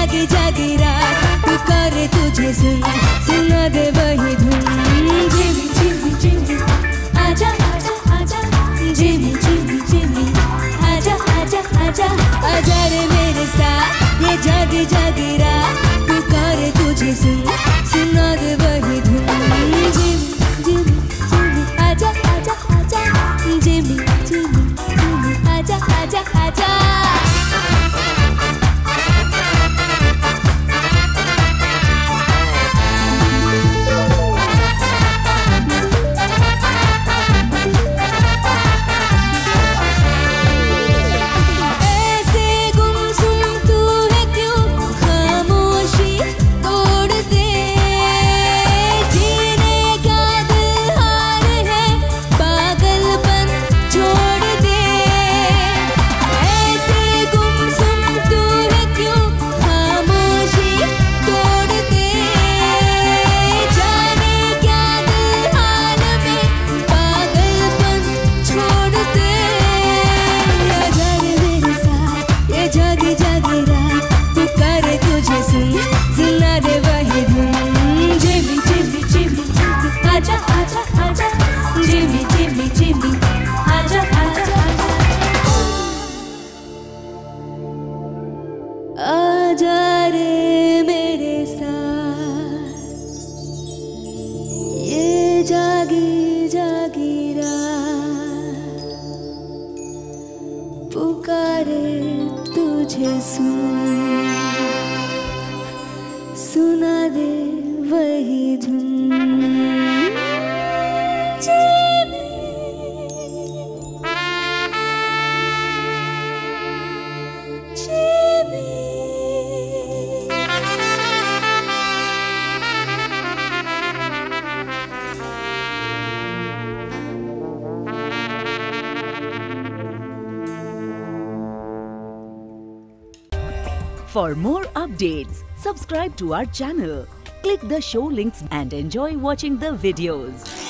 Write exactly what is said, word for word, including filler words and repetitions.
जागी जागी रात पुकारे तुझे सुन सुना दे वही धुन जिमी जिमी जिमी आजा आजा आजा जिमी जिमी जिमी आजा आजा आजा आजा रे मेरे साथ ये जागी जागी रात पुकारे तुझे सुन सुना दे वही धुन जिमी जिमी जिमी आजा आजा आजा जिमी जिमी जिमी आजा आजा आजा आजा रे मेरे साथ ये जागी जागी रात पुकारे तुझे सुन सुना दे वही धुन For more updates, subscribe to our channel, click the show links and enjoy watching the videos.